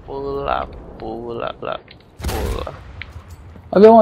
Pula, pula, pula, pula. Avião.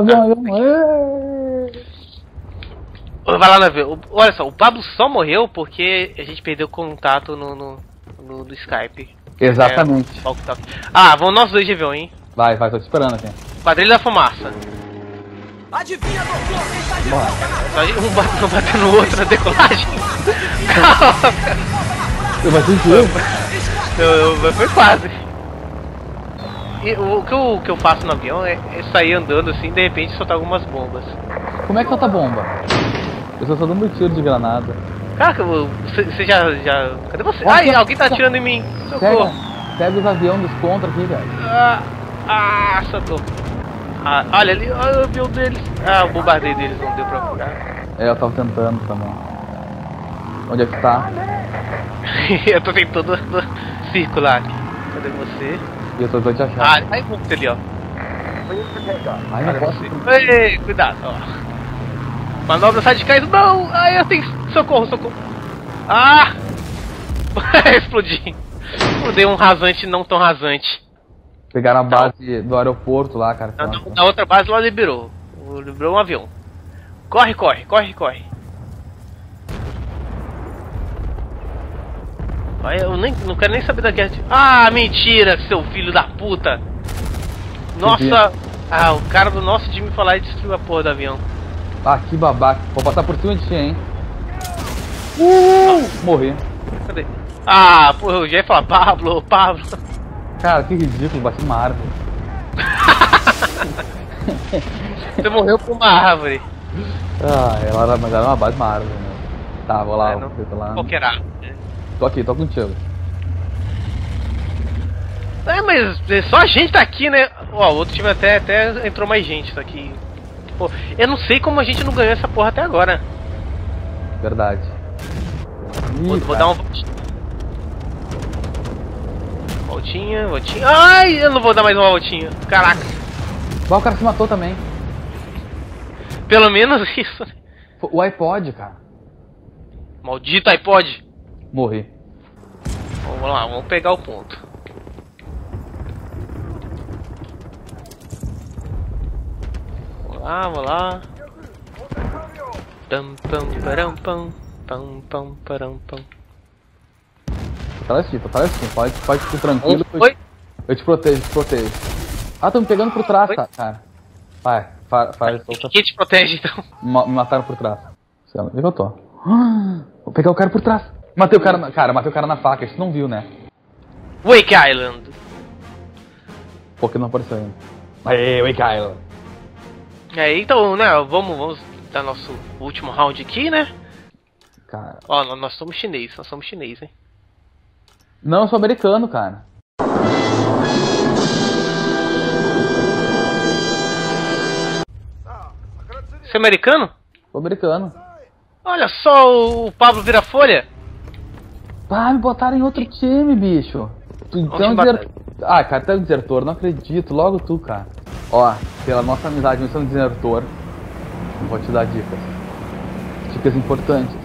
Vai lá no avião. Olha só, o Pablo só morreu porque a gente perdeu contato no Skype. Exatamente. Vão nós dois de avião, hein? Vai, tô te esperando aqui. Quadrilha da fumaça. Adivinha, doutor, quem está de Bora. Um batendo no outro na decolagem. Calma. Eu bati em ti. Foi quase. E o que eu faço no avião é sair andando assim, de repente soltar algumas bombas. Como é que solta a bomba? Eu só tô dando tiro de granada. Caraca, você já... Cadê você? Nossa, Ai, alguém tá atirando em mim. Socorro. Pega os aviões dos contra aqui, velho. Socorro. Olha ali, olha o avião deles. O bombardeio deles não deu pra furar. Eu tava tentando também. Onde é que tá? Eu tô tentando circular aqui. Cadê você? E eu tô te achando. Aí você ali, ó. Ai, não posso. Ei, cuidado, ó. Manobra sai de caído, não! Ai, eu tenho... Socorro. Explodi. Eu dei um rasante não tão rasante. Pegaram a base do aeroporto lá, cara. Na outra base lá liberou. Liberou um avião. Corre. Eu não quero nem saber da guerra. Mentira, seu filho da puta! Nossa! O cara do nosso time foi lá e destruiu a porra do avião. Que babaca. Vou passar por cima de ti, hein. Morri. Cadê? Porra, eu já ia falar Pablo. Cara, que ridículo, bati uma árvore. Você morreu por uma árvore. Mas era uma base de uma árvore, né? Tá, vou lá, não, vou lá. Qualquer árvore. Tô aqui, tô contigo. Mas só a gente tá aqui, né? O outro time até entrou mais gente, tá aqui. Pô, eu não sei como a gente não ganhou essa porra até agora. Verdade. Vou dar uma voltinha. Ai, eu não vou dar mais uma voltinha. Caraca. O cara se matou também. Pelo menos isso. O iPod, cara. Maldito iPod. Morri. Vamos lá, vamos pegar o ponto. Vamos lá. Pam pam param pam pam pam param pam. Fortalece, pode ficar tranquilo. Oi? Eu te protejo. Tão me pegando por trás, cara. Vai, faz. Quem te protege então? Me mataram por trás. Onde é que eu tô? Vou pegar o cara por trás. Matei o cara na faca, isso não viu, né? Wake Island. Porque não apareceu ainda. Aê, Wake Island. Então, né, vamos dar nosso último round aqui, né? Cara. Nós somos chinês, hein? Não, eu sou americano, cara. Você é americano? Sou americano. Olha só o Pablo Virafolha. Me botaram em outro time, bicho. Então cara, tu é um desertor, não acredito. Logo tu, cara. Pela nossa amizade, você é um desertor. Eu vou te dar dicas. Dicas importantes.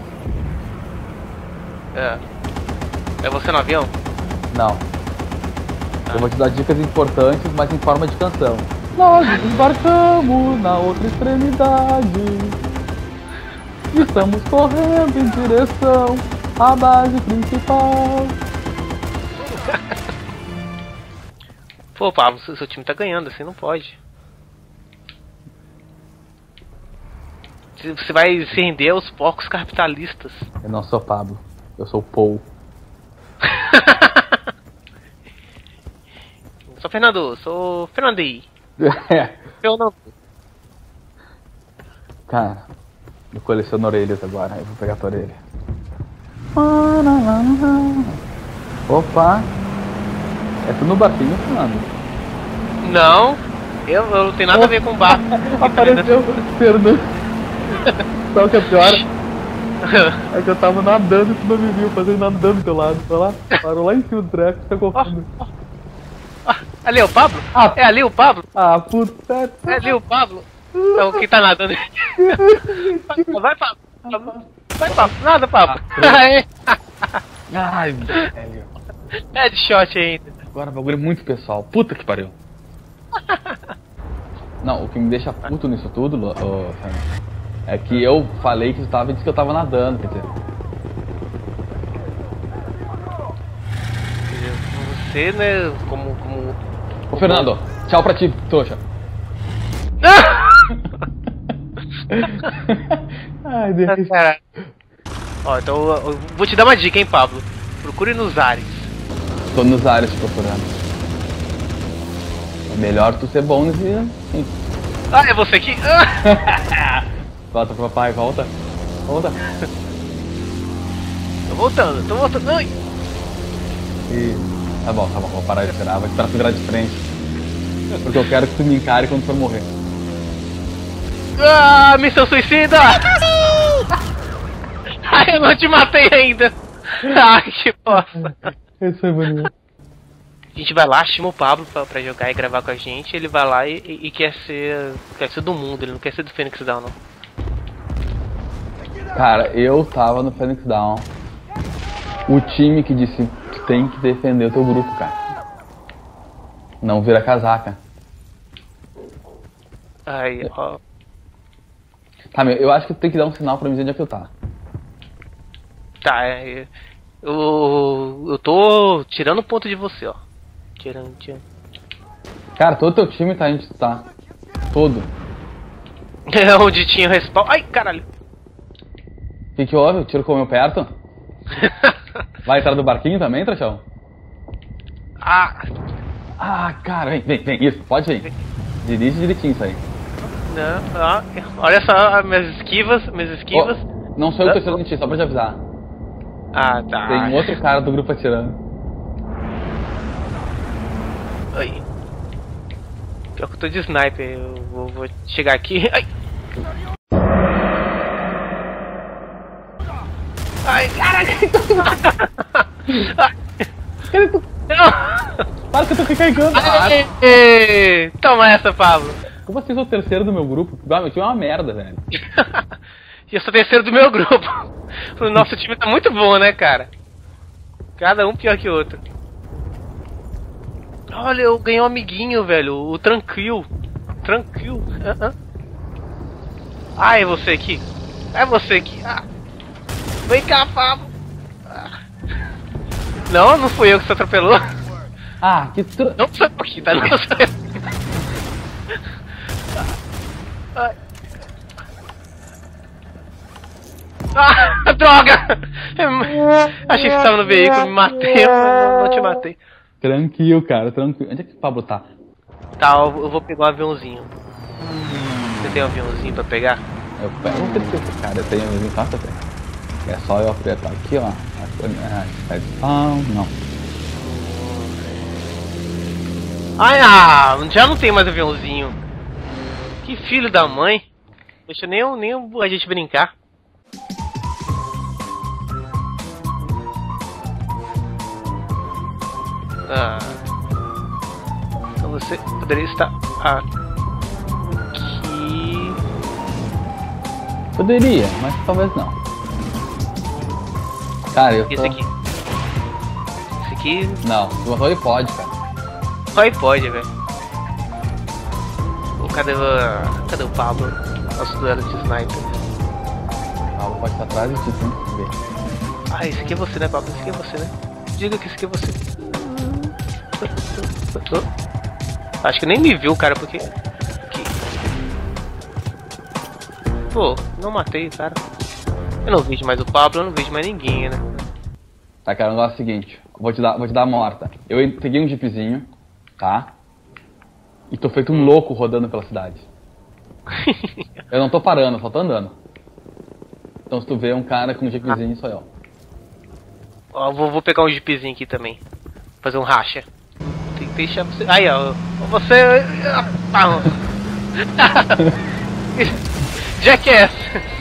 É você no avião? Não. Eu vou te dar dicas importantes, mas em forma de canção. Nós desembarcamos na outra extremidade. Estamos correndo em direção à base principal. Pô, Pablo, seu time tá ganhando, assim não pode. Você vai se render aos porcos capitalistas. Eu não sou Pablo, eu sou Paul. Sou Fernandinho. Fernando. Cara, eu coleciono orelhas agora, eu vou pegar a tua orelha. Opa! É tu no barquinho, Fernando? Não, eu não tenho nada a ver com barco. Apareceu o Fernando. Sabe o que é pior? É que eu tava nadando e tu não me viu, fazendo nadando do teu lado. Foi lá, parou lá em cima do treco, você confundindo. Ali é o Pablo? É ali o Pablo? Puta. É ali o Pablo? É o que tá nadando. Vai, Pablo. Nada, Pablo. Ai, velho. Headshot ainda. Agora o bagulho é muito pessoal. Puta que pariu. Não, o que me deixa puto nisso tudo, Sam, é que eu falei que tu tava e disse que eu tava nadando, quer dizer. Você, né, como... Ô Fernando, tchau pra ti, trouxa. Ai, Deus. Cara. Ó, então eu vou te dar uma dica, hein, Pablo. Procure nos ares. Tô nos ares procurando. É melhor tu ser bom nesse... Ah, é você aqui? Volta pro papai, volta. Volta. Tô voltando. Ai. E... Tá bom, vou parar de esperar, vou esperar tu virar de frente. Porque eu quero que tu me encare quando for morrer. Ah, missão suicida! Ai, eu não te matei ainda! Ai, que bosta! Isso foi bonito. A gente vai lá, chama o Pablo pra jogar e gravar com a gente, ele vai lá e quer ser do mundo, ele não quer ser do Phoenix Down, não. Cara, eu tava no Phoenix Down. O time que disse tu tem que defender o teu grupo, cara. Não vira casaca. Ai, ó. Tá, meu, eu acho que tu tem que dar um sinal pra mim dizer onde é que tu tá. Tá, eu tô tirando ponto de você, ó. Tirando. Cara, todo teu time tá onde tu tá. Todo. É onde tinha o respawn. Ai, caralho. O que houve? O tiro comeu perto? Vai entrar do barquinho também, Trachão? Ah, cara, vem, isso, pode vir. Dirige direitinho isso aí. Não, olha só minhas esquivas. Oh, não sou eu que tô atirando em ti, só pra te avisar. Ah, tá. Tem outro cara do grupo atirando. Ai. Pior que eu tô de sniper, eu vou chegar aqui. Ai! Ai, caralho! Não! Para que eu tô recarregando! Toma essa, Pablo! Como assim sou o terceiro do meu grupo? Ah, meu time é uma merda, velho. E eu sou o terceiro do meu grupo. O nosso time tá muito bom, né, cara? Cada um pior que o outro. Olha, eu ganhei um amiguinho, velho. O Tranquil. Ah, é você aqui? Ah. Vem cá, Pablo. Não fui eu que você atropelou. Ah, que Não sou eu aqui, tá? Não sou eu. Ai. Ah, droga! Achei que você tava no veículo, me matei, não te matei. Tranquilo, cara, tranquilo. Onde é que o Pablo tá? Tá, eu vou pegar um aviãozinho. Você tem um aviãozinho pra pegar? Eu pego um terceiro, cara, eu tenho um aviãozinho fácil até. É só eu apertar aqui, ó. Não. Ai, já não tem mais aviãozinho. Que filho da mãe. Deixa nem a gente brincar. Então você poderia estar aqui. Poderia, mas talvez não. Cara, eu tô... Esse aqui. Não, o Roy pode, cara. Roy pode, velho. Cadê o Pablo? Nosso duelo de sniper. O Pablo pode estar atrás de ti, sim. Ah, esse aqui é você, né, Pablo? Esse aqui é você, né? Diga que esse aqui é você. Acho que nem me viu, cara, porque... Aqui. Pô, não matei o cara. Eu não vejo mais o Pablo, eu não vejo mais ninguém, né? Tá, cara, o negócio é o seguinte. Vou te dar a morta. Eu peguei um jeepzinho, tá? E tô feito um louco rodando pela cidade. Eu não tô parando, só tô andando. Então se tu vê um cara com um jeepzinho, sou eu. Ó, vou pegar um jeepzinho aqui também. Fazer um racha. Tem que deixar você... Aí, ó. Você... Jackass!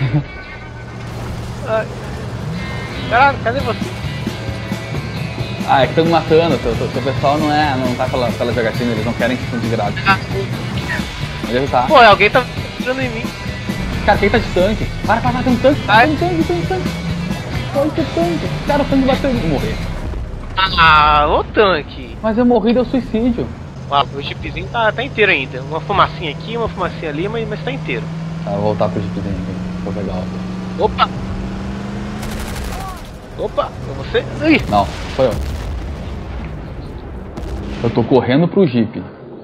Caralho, cadê você? Ah, é que estão me matando. Seu pessoal não tá pela jogatina, eles não querem que fiquem de virado. Onde ele tá? Pô, alguém tá entrando em mim. Cara, quem tá de tanque? Para, tem um tanque. Tem um tanque. Pode ter tanque. Cara, o tanque bateu. Vou morrer. Ah, ô tanque. Mas eu morri deu suicídio. Ah, o jeepzinho tá inteiro ainda. Uma fumacinha aqui, uma fumacinha ali, mas tá inteiro. Tá, vou voltar pro jeepzinho aqui. Ficou legal. Opa! Opa, é você? Ih! Não, foi eu. Eu tô correndo pro jeep.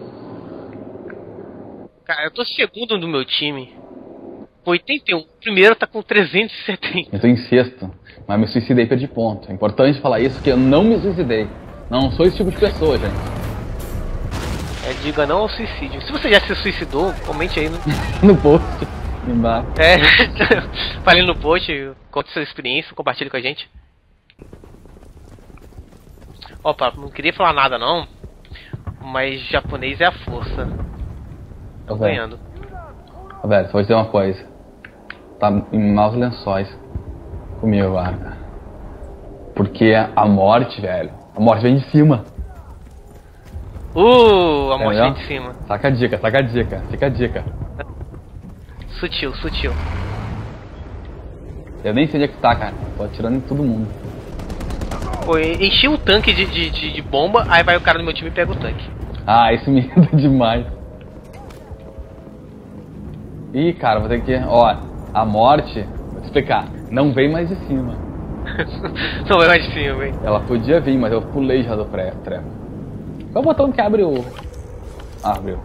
Cara, eu tô segundo do meu time. 81. O primeiro tá com 370. Eu tô em sexto, mas me suicidei e perdi ponto. É importante falar isso, que eu não me suicidei. Não sou esse tipo de pessoa, gente. Diga não ao suicídio. Se você já se suicidou, comente aí no post. Embaixo. Fale no post, conte sua experiência, compartilhe com a gente. Opa, não queria falar nada não, mas japonês é a força. Tô ganhando. Velho, só vou dizer uma coisa. Tá em maus lençóis comigo agora, cara. Porque a morte, velho, a morte vem de cima. A morte vem de cima. Saca a dica, fica a dica. Sutil. Eu nem sei onde é que tá, cara. Tô atirando em todo mundo. Pô, enchi o tanque de bomba, aí vai o cara do meu time e pega o tanque. Ah, isso me irrita demais. Ih, cara, vou ter que... Ó, a morte... Vou te explicar. Não vem mais de cima. Não vem mais de cima, vem. Ela podia vir, mas eu pulei já do treco. Qual o botão que abre o... Ah, abriu.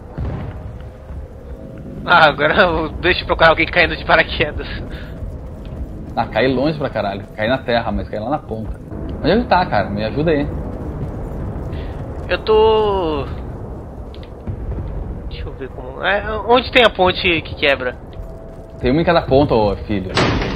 Ah, agora deixa eu procurar alguém caindo de paraquedas. Ah, caí longe pra caralho. Caí na terra, mas caí lá na ponta. Onde ele tá, cara? Me ajuda aí. Eu tô... Deixa eu ver como... onde tem a ponte que quebra? Tem uma em cada ponta, ô filho.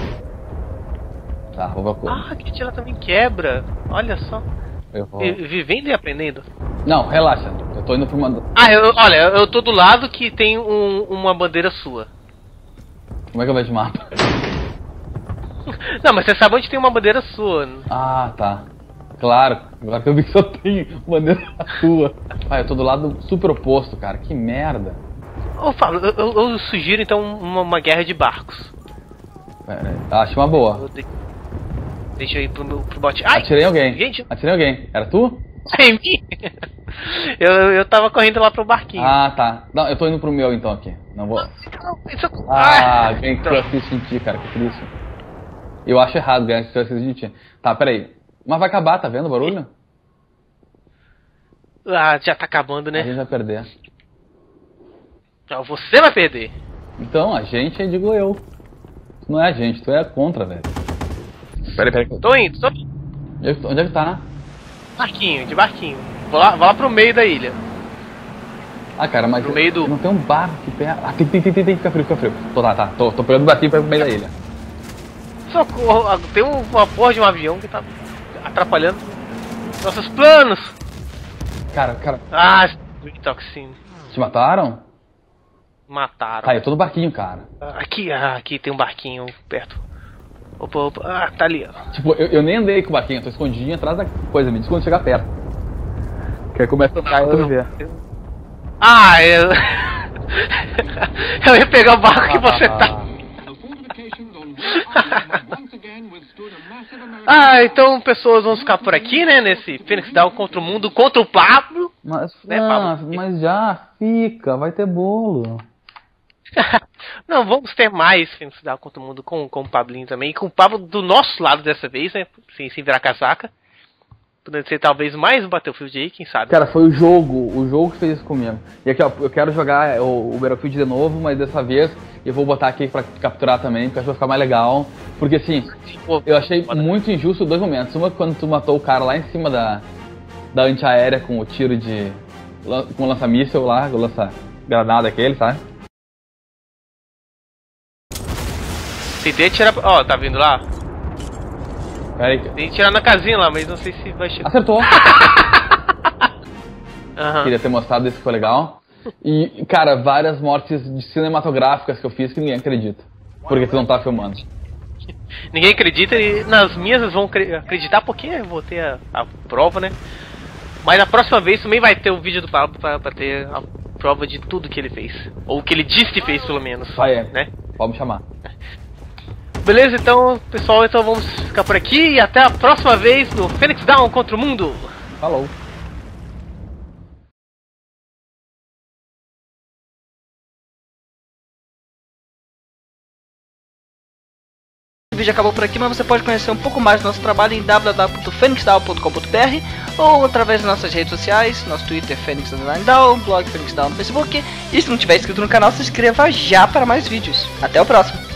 Tá, vou procurar. Ah, que ela também quebra. Olha só. Eu vou... Vivendo e aprendendo. Não, relaxa. Eu tô indo pra uma... Olha, eu tô do lado que tem uma bandeira sua. Como é que eu vejo o mapa? Não, mas você sabe onde tem uma bandeira sua. Ah, tá. Claro, agora que eu vi que só tem bandeira sua. Ah, eu tô do lado super oposto, cara. Que merda. Ô, Fábio, eu sugiro então uma guerra de barcos. Pera aí. Acho uma boa. Deixa eu ir pro bot. Ai, atirei alguém. Gente. Atirei alguém. Era tu? É mim? eu tava correndo lá pro barquinho. Ah, tá. Não, eu tô indo pro meu então aqui. Não vou... ganhei assist em ti, cara. Que triste. Eu acho errado ganhar assist em ti. Tá, peraí. Mas vai acabar, tá vendo o barulho? Ah, já tá acabando, né? A gente vai perder. Não, você vai perder. Então, a gente, aí digo eu. Tu não é a gente, tu é contra, velho. Peraí. Tô indo. Onde é que tá? De barquinho. Vou lá pro meio da ilha. Ah, cara, mas pro meio do... não tem um barco aqui perto. Ah, tem, fica frio. Tô pegando o barquinho pra ir pro meio da ilha. Socorro, tem uma porra de um avião que tá atrapalhando nossos planos. Cara. Ah, toxina. Te mataram? Mataram. Tá, eu tô no barquinho, cara. Aqui tem um barquinho perto. Opa. Ah, tá ali, ó. Tipo, eu nem andei com o barquinho, eu tô escondidinho atrás da coisa, me diz quando chegar perto. Que aí começa a andar e tu me vê. Ah, eu ia pegar o barco que você tá. Então pessoas vão ficar por aqui, né? Nesse Phoenix Down contra o mundo, contra o Pablo. Mas, né, Pablo? Mas já fica, vai ter bolo. Não, vamos ter mais Phoenix Down contra o mundo com o Pablinho também. E com o Pablo do nosso lado dessa vez, né? Sem virar casaca. Podendo ser talvez mais um Battlefield aí, quem sabe. Cara, foi o jogo que fez isso comigo. E aqui, ó, eu quero jogar o Battlefield de novo, mas dessa vez eu vou botar aqui pra capturar também, porque acho que vai ficar mais legal. Porque assim, eu achei muito injusto dois momentos. Uma quando tu matou o cara lá em cima da antiaérea com o tiro com o lança-míssel lá, o lança-granada aquele, sabe? Tentei atirar... Ó, tá vindo lá? Pera aí. Tem que tirar na casinha lá, mas não sei se vai chegar. Acertou! Uhum. Queria ter mostrado isso que foi legal. E, cara, várias mortes cinematográficas que eu fiz que ninguém acredita. Porque tu não tá filmando. Ninguém acredita e nas minhas eles vão acreditar porque eu vou ter a prova, né? Mas na próxima vez também vai ter o vídeo do Pablo pra ter a prova de tudo que ele fez. Ou o que ele disse que fez, pelo menos. Ah, é. Né? Pode me chamar. Beleza, então, pessoal, então vamos ficar por aqui e até a próxima vez no Phoenix Down contra o mundo. Falou. O vídeo acabou por aqui, mas você pode conhecer um pouco mais do nosso trabalho em www.phoenixdown.com.br ou através das nossas redes sociais, nosso Twitter Phoenix_Down, blog Phoenix Down no Facebook. E se não tiver inscrito no canal, se inscreva já para mais vídeos. Até o próximo!